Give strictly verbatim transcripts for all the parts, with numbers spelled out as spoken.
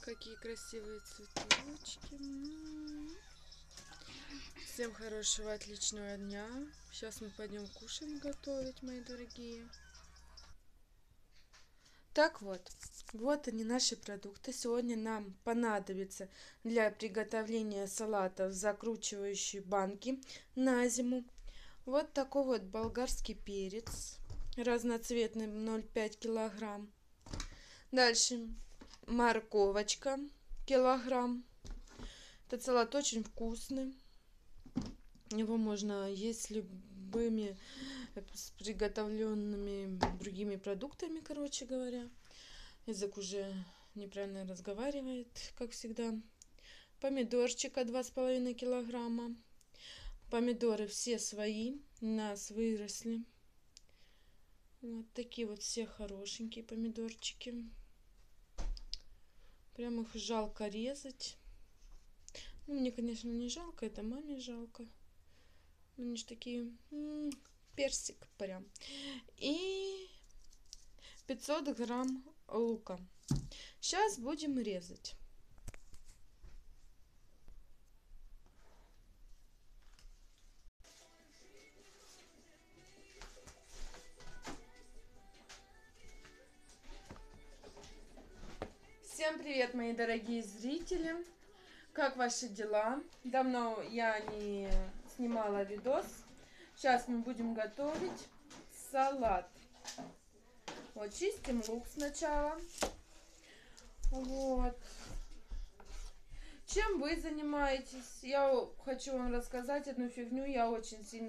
Какие красивые цветочки. М-м-м. Всем хорошего, отличного дня. Сейчас мы пойдем кушать готовить, мои дорогие. Так вот, вот они наши продукты. Сегодня нам понадобится для приготовления салатов закручивающие банки на зиму. Вот такой вот болгарский перец разноцветный, ноль целых пять килограмм. Дальше морковочка килограмм. Этот салат очень вкусный. Его можно есть с любыми с приготовленными другими продуктами, короче говоря. Язык уже неправильно разговаривает, как всегда. Помидорчика два с половиной килограмма. Помидоры все свои, у нас выросли. Вот такие вот все хорошенькие помидорчики. Прям их жалко резать. Ну, мне, конечно, не жалко, это маме жалко. Они же такие, м-м, персик прям. И пятьсот грамм лука. Сейчас будем резать. Всем привет, мои дорогие зрители! Как ваши дела? Давно я не снимала видос. Сейчас мы будем готовить салат. Вот, чистим лук сначала. Вот. Чем вы занимаетесь? Я хочу вам рассказать одну фигню. Я очень сильно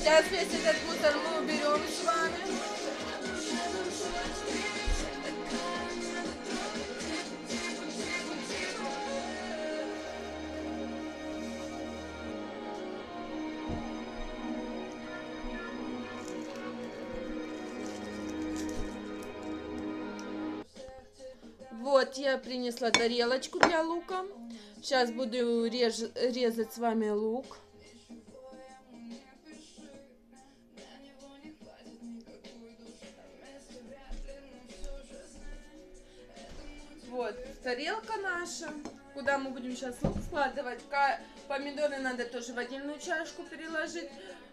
Сейчас весь этот мусор мы уберем с вами. Вот, я принесла тарелочку для лука. Сейчас буду реж, резать с вами лук. Вот, тарелка наша, куда мы будем сейчас лук складывать. Помидоры надо тоже в отдельную чашку переложить.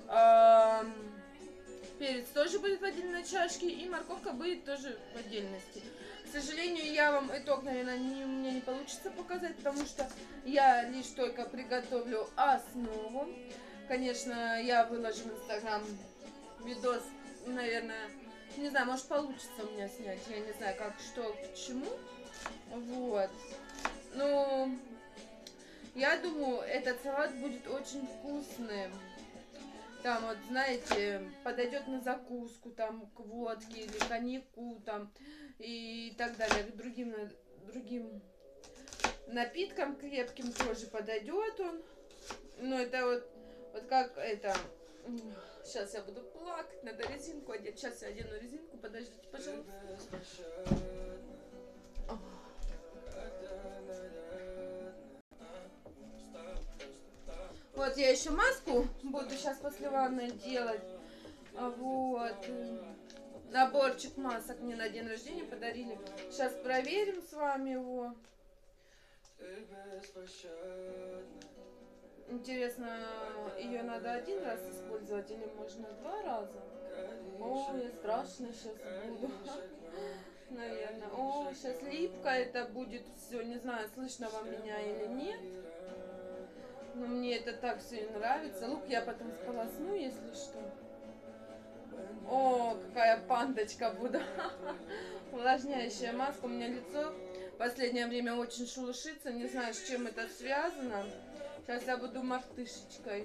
Перец тоже будет в отдельной чашке, и морковка будет тоже в отдельности. К сожалению, я вам итог, наверное, не, у меня не получится показать, потому что я лишь только приготовлю основу. Конечно, я выложу в Инстаграм видос, наверное, не знаю, может получится у меня снять, я не знаю, как, что, к чему. Вот. Ну, я думаю, этот салат будет очень вкусным. Там, вот, знаете, подойдет на закуску, там, к водке или коньяку, там, и так далее, к другим, другим напиткам крепким тоже подойдет он. Но это вот, вот как это, сейчас я буду плакать, надо резинку одеть, сейчас я одену резинку, подождите, пожалуйста. Вот я еще маску буду сейчас после ванны делать. Вот. Наборчик масок мне на день рождения подарили. Сейчас проверим с вами его. Интересно, ее надо один раз использовать или можно два раза? О, я страшно сейчас буду. Наверное. О, сейчас липко это будет все. Не знаю, слышно вам меня или нет. Но мне это так все и нравится. Лук я потом сполосну, если что. О, какая пандочка буду. Увлажняющая маска. У меня лицо в последнее время очень шелушится. Не знаю, с чем это связано. Сейчас я буду мартышечкой.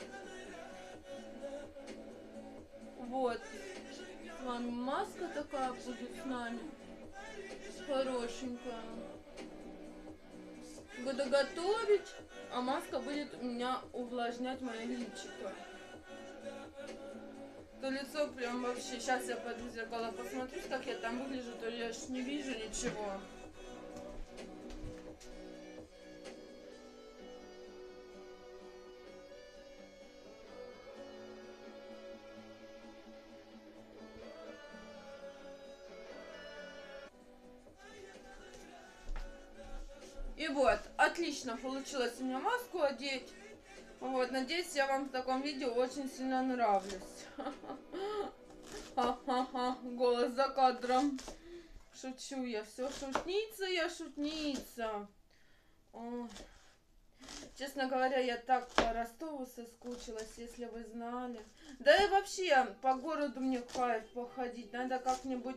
Вот. С вами маска такая будет с нами. Хорошенькая. Буду готовить, а маска будет у меня увлажнять мое личико. То лицо прям вообще, сейчас я пойду в зеркало посмотрю, как я там выгляжу, то я ж не вижу ничего. И вот, отлично получилось у меня маску одеть. Вот, надеюсь, я вам в таком видео очень сильно нравлюсь. Ха-ха-ха, голос за кадром. Шучу я, все шутница, я шутница. Ой. Честно говоря, я так по Ростову соскучилась, если вы знали. Да и вообще, по городу мне кайф походить. Надо как-нибудь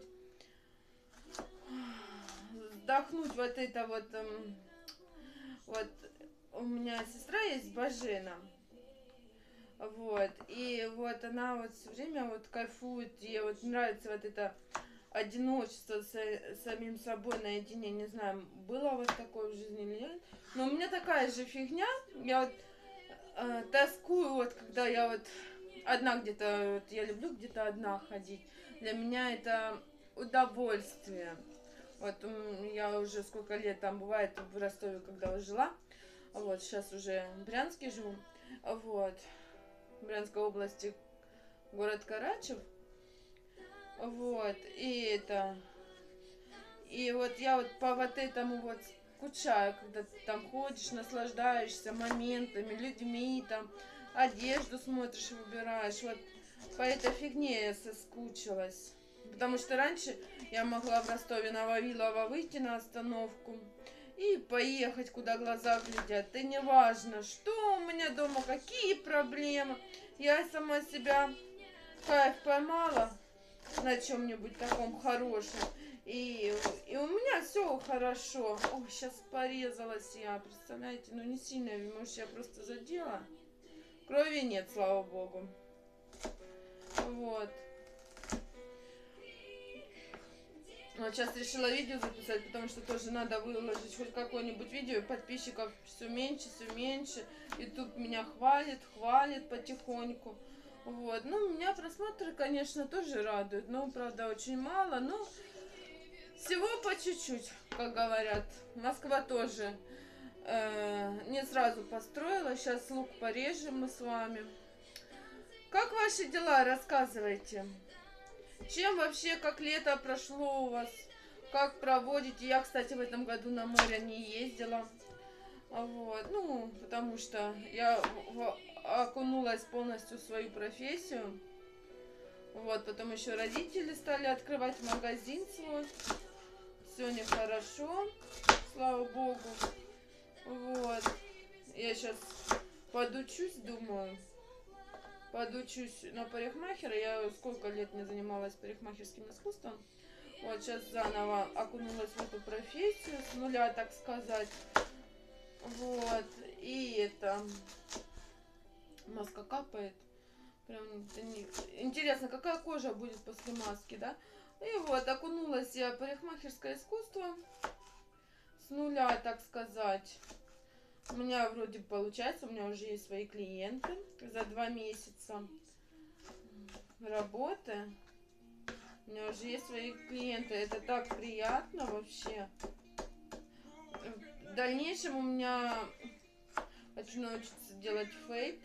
вдохнуть вот это вот... Вот у меня сестра есть, Бажена. Вот. И вот она вот все время вот кайфует. Ей вот нравится вот это одиночество с самим собой наедине. Не знаю, было у вас такое в жизни или нет. Но у меня такая же фигня. Я вот э, тоскую, вот когда я вот одна где-то, вот я люблю где-то одна ходить. Для меня это удовольствие. Вот я уже сколько лет там бывает в Ростове, когда жила. Вот, сейчас уже в Брянске живу. Вот. В Брянской области город Карачев. Вот. И это... И вот я вот по вот этому вот скучаю, когда ты там ходишь, наслаждаешься моментами, людьми, там, одежду смотришь, выбираешь. Вот по этой фигне я соскучилась. Потому что раньше я могла в Ростове на Вавилова выйти на остановку и поехать, куда глаза глядят. И не важно, что у меня дома, какие проблемы. Я сама себя кайф поймала на чем-нибудь таком хорошем. И, и у меня все хорошо. Ой, сейчас порезалась я, представляете? Ну не сильно, может, я просто задела. Крови нет, слава богу. Вот. Вот сейчас решила видео записать, потому что тоже надо выложить хоть какое-нибудь видео. Подписчиков все меньше, все меньше. YouTube меня хвалит, хвалит потихоньку. Вот. Ну, меня просмотры, конечно, тоже радуют. Но, правда, очень мало. Но всего по чуть-чуть, как говорят. Москва тоже э, не сразу построила. Сейчас лук порежем мы с вами. Как ваши дела? Рассказывайте. Чем вообще, как лето прошло у вас? Как проводите? Я, кстати, в этом году на море не ездила. Вот. Ну, потому что я окунулась полностью в свою профессию. Вот. Потом еще родители стали открывать магазин свой. Все нехорошо, слава богу. Вот. Я сейчас подучусь, думаю. Подучусь на парикмахера. Я сколько лет не занималась парикмахерским искусством. Вот сейчас заново окунулась в эту профессию с нуля, так сказать. Вот. И это маска капает. Прям интересно, какая кожа будет после маски, да? И вот окунулась я в парикмахерское искусство с нуля, так сказать. У меня вроде получается, у меня уже есть свои клиенты за два месяца работы. У меня уже есть свои клиенты. Это так приятно вообще. В дальнейшем у меня хочу научиться делать фейк.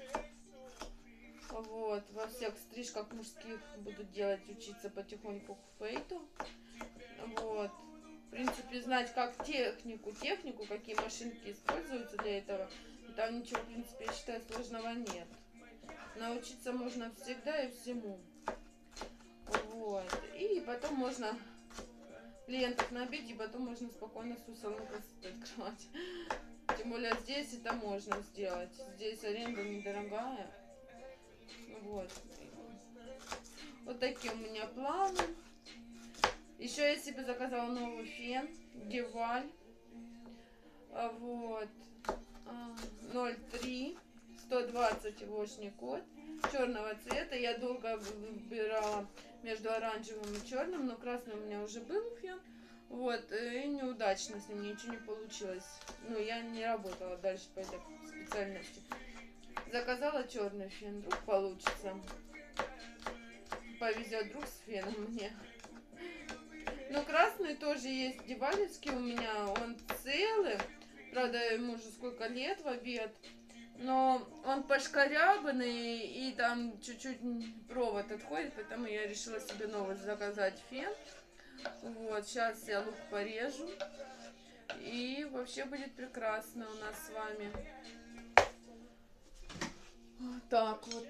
Вот, во всех стрижках мужских буду делать, учиться потихоньку к фейту. Вот. В принципе, знать как технику, технику, какие машинки используются для этого. Там ничего, в принципе, я считаю, сложного нет. Научиться можно всегда и всему. Вот. И потом можно клиентов набить, и потом можно спокойно свой салон красоты открывать. Тем более здесь это можно сделать. Здесь аренда недорогая. Вот. Вот такие у меня планы. Еще я себе заказала новый фен Деваль. Вот. ноль три сто двадцать вошний код. Черного цвета. Я долго выбирала между оранжевым и черным, но красный у меня уже был фен. Вот. И неудачно с ним ничего не получилось. Ну, я не работала дальше по этой специальности. Заказала черный фен. Вдруг получится. Повезет вдруг с феном мне. Но красный тоже есть дивалевский у меня. Он целый. Правда, ему уже сколько лет в обед. Но он пошкарябанный. И там чуть-чуть провод отходит. Поэтому я решила себе новый заказать фен. Вот. Сейчас я лук порежу. И вообще будет прекрасно у нас с вами. Вот так вот.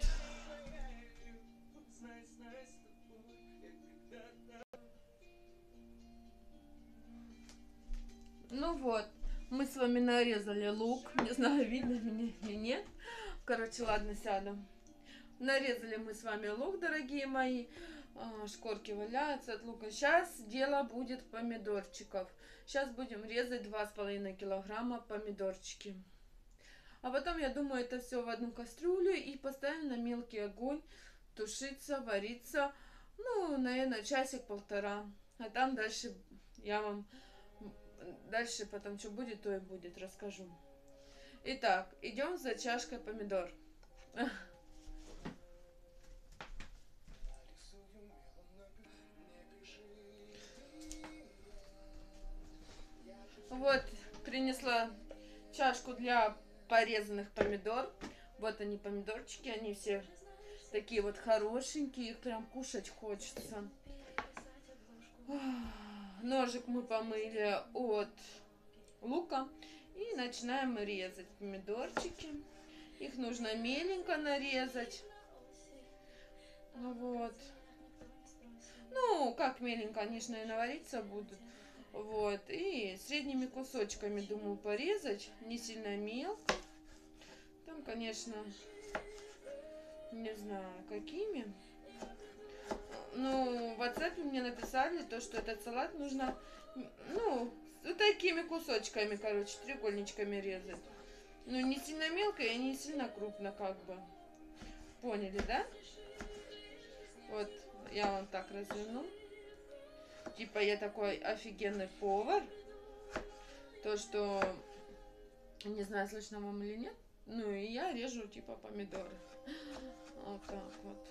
Ну вот, мы с вами нарезали лук. Не знаю, видно меня или нет. Короче, ладно, сяду. Нарезали мы с вами лук, дорогие мои. Шкорки валяются от лука. Сейчас дело будет помидорчиков. Сейчас будем резать два с половиной килограмма помидорчики. А потом, я думаю, это все в одну кастрюлю и поставим на мелкий огонь тушиться, вариться. Ну, наверное, часик-полтора. А там дальше я вам... Дальше потом, что будет, то и будет, расскажу. Итак, идем за чашкой помидор. Вот, принесла чашку для порезанных помидор. Вот они, помидорчики, они все такие вот хорошенькие, их прям кушать хочется. Ножик мы помыли от лука и начинаем резать помидорчики. Их нужно меленько нарезать. Вот. Ну, как меленько, они же, наверное, вариться будут. Вот. И средними кусочками, думаю, порезать. Не сильно мелко. Там, конечно, не знаю, какими. Ну, в WhatsApp мне написали то, что этот салат нужно, ну, вот такими кусочками, короче, треугольничками резать. Ну, не сильно мелко и не сильно крупно, как бы. Поняли, да? я вам так разверну. Типа я такой офигенный повар. То, что, не знаю, слышно вам или нет. Ну и я режу типа помидоры. Вот так вот.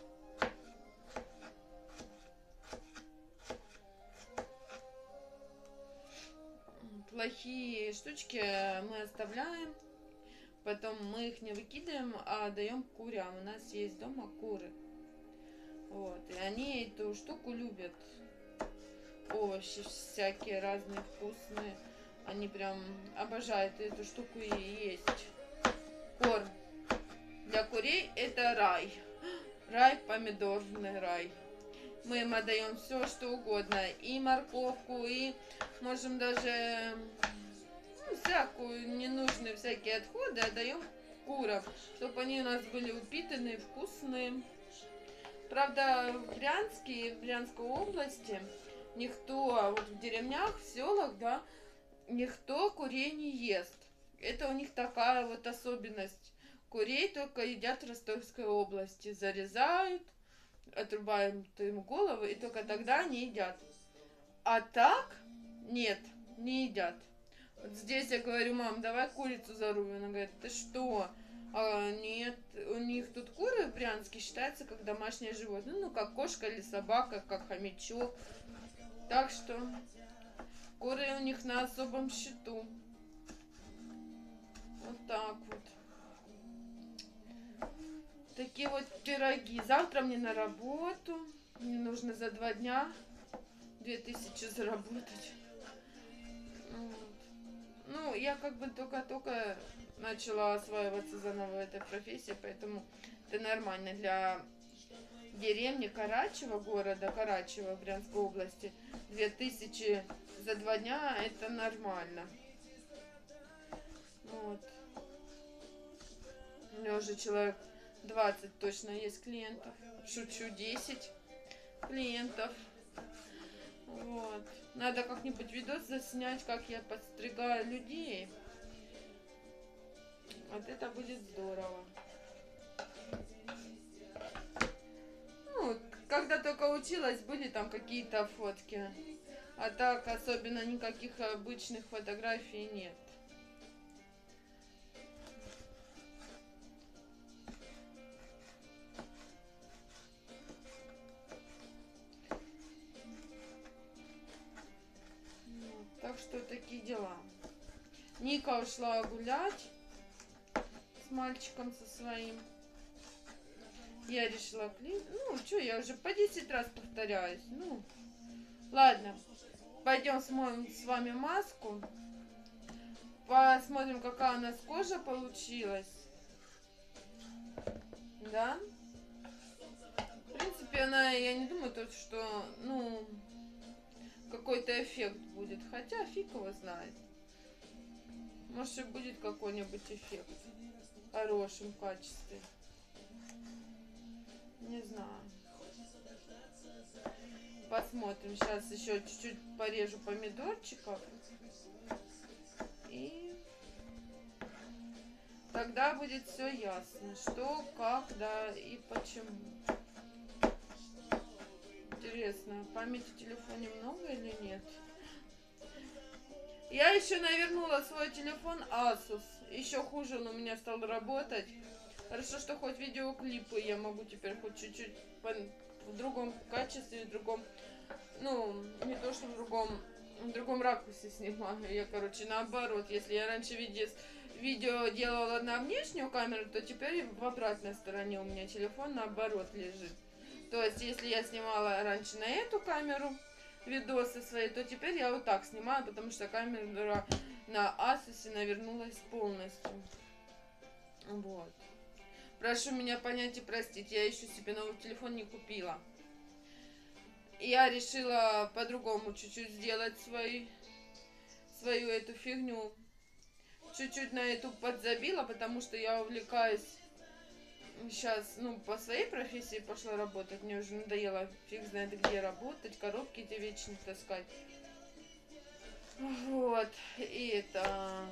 Плохие штучки мы оставляем. Потом мы их не выкидываем, а даем курям. У нас есть дома куры. Вот. И они эту штуку любят. Овощи всякие разные, вкусные. Они прям обожают эту штуку и есть. Корм для курей это рай. Рай, помидорный рай. Мы им отдаем все, что угодно. И морковку, и можем даже ну, всякую ненужные всякие отходы отдаем курам, чтобы они у нас были упитанные, вкусные. Правда, в Брянске, в Брянской области никто, а вот в деревнях, в селах, да, никто курей не ест. Это у них такая вот особенность. Курей только едят в Ростовской области. Зарезают, отрубаем им голову, и только тогда они едят. А так нет, не едят. Вот здесь я говорю: мам, давай курицу зарубим. Она говорит: ты что? А, нет, у них тут куры в Брянске считаются как домашнее животное. Ну, как кошка или собака, как хомячок. Так что куры у них на особом счету. Вот так вот. Такие вот пироги. Завтра мне на работу. Мне нужно за два дня две тысячи заработать. Вот. Ну, я как бы только-только начала осваиваться заново в этой профессии, поэтому это нормально. Для деревни Карачево, города Карачево в Брянской области, две тысячи за два дня это нормально. Вот. У меня уже человек двадцать точно есть клиентов. Шучу, десять клиентов. Вот. Надо как-нибудь видос заснять, как я подстригаю людей. Вот это будет здорово. Ну, когда только училась, были там какие-то фотки. А так особенно никаких обычных фотографий нет. Так что такие дела. Ника ушла гулять с мальчиком со своим. Я решила клин. Ну, что, я уже по десять раз повторяюсь. Ну, ладно. Пойдем смоем с вами маску. Посмотрим, какая у нас кожа получилась. Да? В принципе, она, я не думаю, то, что, ну, какой-то эффект будет. Хотя фиг его знает. Может, и будет какой-нибудь эффект в хорошем качестве. Не знаю. Посмотрим. Сейчас еще чуть-чуть порежу помидорчиков. И тогда будет все ясно. Что, как, да и почему. Интересно, памяти в телефоне много или нет? Я еще навернула свой телефон Asus. Еще хуже он у меня стал работать. Хорошо, что хоть видеоклипы я могу теперь хоть чуть-чуть в другом качестве, в другом, ну, не то что в другом, в другом ракурсе снимаю. Я, короче, наоборот, если я раньше видео, видео делала на внешнюю камеру, то теперь в обратной стороне у меня телефон наоборот лежит. То есть, если я снимала раньше на эту камеру видосы свои, то теперь я вот так снимаю, потому что камера на Asus навернулась полностью. Вот. Прошу меня понять и простить, я еще себе новый телефон не купила. Я решила по-другому чуть-чуть сделать свой, свою эту фигню. Чуть-чуть на YouTube подзабила, потому что я увлекаюсь сейчас, ну, по своей профессии пошла работать. Мне уже надоело фиг знает где работать, коробки эти вечно таскать. Вот, и это...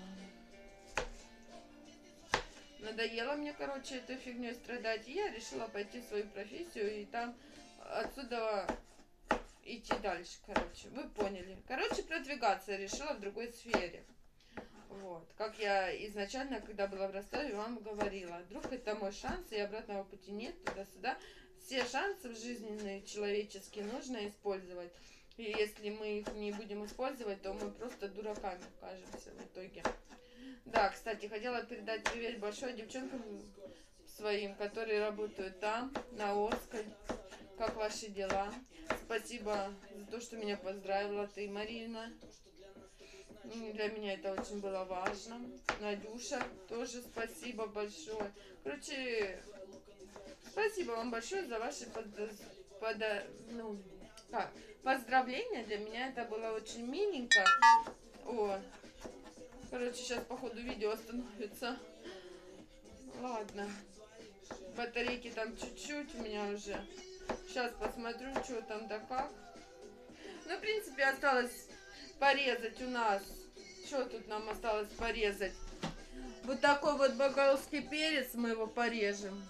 Надоело мне, короче, этой фигней страдать. И я решила пойти в свою профессию и там отсюда идти дальше, короче. Вы поняли. Короче, продвигаться решила в другой сфере. Вот. Как я изначально, когда была в Ростове, вам говорила. Вдруг это мой шанс, и обратного пути нет, туда-сюда. Все шансы жизненные, человеческие, нужно использовать. И если мы их не будем использовать, то мы просто дураками окажемся в итоге. Да, кстати, хотела передать привет большой девчонкам своим, которые работают там, на Орской. Как ваши дела? Спасибо за то, что меня поздравила ты, Марина. Для меня это очень было важно. Надюша, тоже спасибо большое. Короче, спасибо вам большое за ваши под, под, ну, как, поздравления. Для меня это было очень миленько. О, короче, сейчас по ходу видео остановится. Ладно. Батарейки там чуть-чуть у меня уже. Сейчас посмотрю, что там да как. Ну, в принципе, осталось порезать у нас. Что тут нам осталось порезать? Вот такой вот болгарский перец, мы его порежем.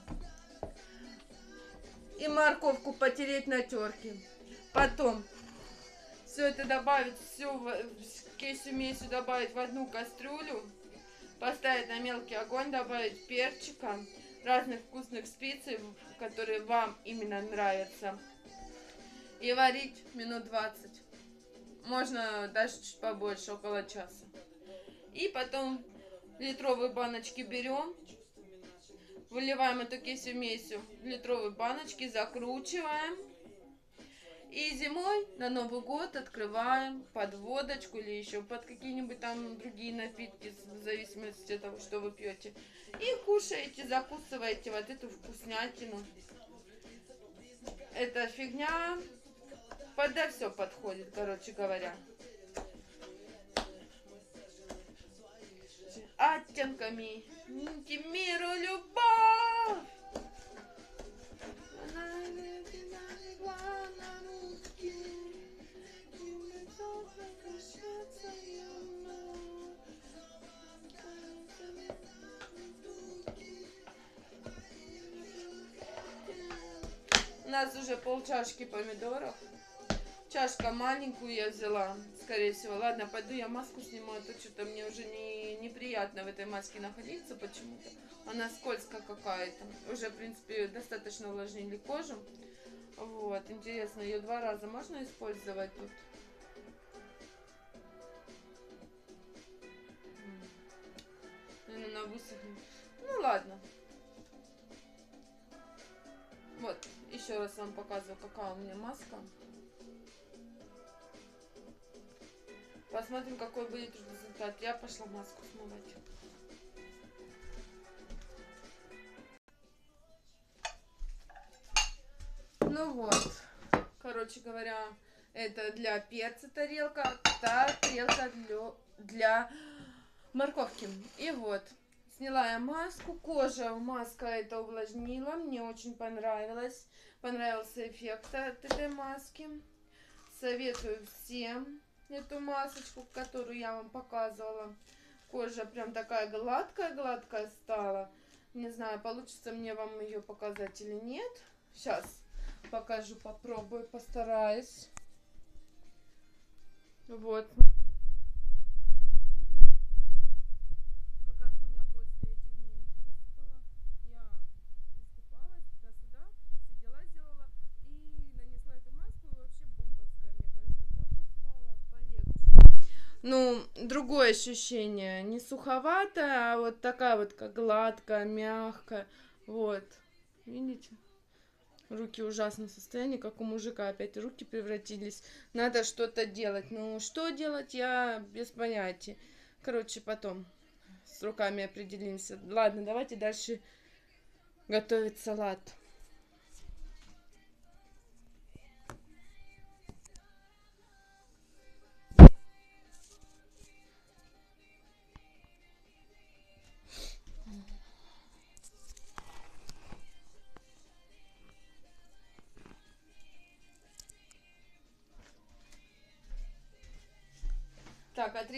И морковку потереть на терке. Потом все это добавить, все в кейсу-месю добавить в одну кастрюлю. Поставить на мелкий огонь, добавить перчика, разных вкусных специй, которые вам именно нравятся. И варить минут двадцать. Можно даже чуть побольше, около часа. И потом литровые баночки берем, выливаем эту кисю-месю в литровые баночки, закручиваем. И зимой на Новый год открываем под водочку или еще под какие-нибудь там другие напитки, в зависимости от того, что вы пьете. И кушаете, закусываете вот эту вкуснятину. Эта фигня подо все подходит, короче говоря. Оттенками к миру любовь. У нас уже полчашки помидоров. Чашка маленькую я взяла, скорее всего. Ладно, пойду я маску сниму, а то что-то мне уже не, неприятно в этой маске находиться почему-то. Она скользкая какая-то. Уже, в принципе, достаточно увлажнили кожу. Вот, интересно, ее два раза можно использовать тут? Наверное, она высохнет. Ну, ладно. Вот, еще раз вам показываю, какая у меня маска. Посмотрим, какой будет результат. Я пошла маску смывать. Ну вот, короче говоря, это для перца тарелка, та тарелка для, для морковки. И вот, сняла я маску, кожа, маска это увлажнила, мне очень понравилось, понравился эффект от этой маски. Советую всем эту масочку, которую я вам показывала. Кожа прям такая гладкая-гладкая стала. Не знаю, получится мне вам ее показать или нет. Сейчас покажу, попробую, постараюсь. Вот. Как раз меня после этих дней высыпало. Я искупалась туда-сюда, все дела сделала и нанесла эту маску. И вообще бомбовская, мне кажется, кожа стала полегче. Ну, другое ощущение. Не суховатая, а вот такая вот, как гладкая, мягкая. Вот. Видите? Руки в ужасном состоянии, как у мужика опять руки превратились. Надо что-то делать. Ну, что делать, я без понятия. Короче, потом с руками определимся. Ладно, давайте дальше готовить салат. Так,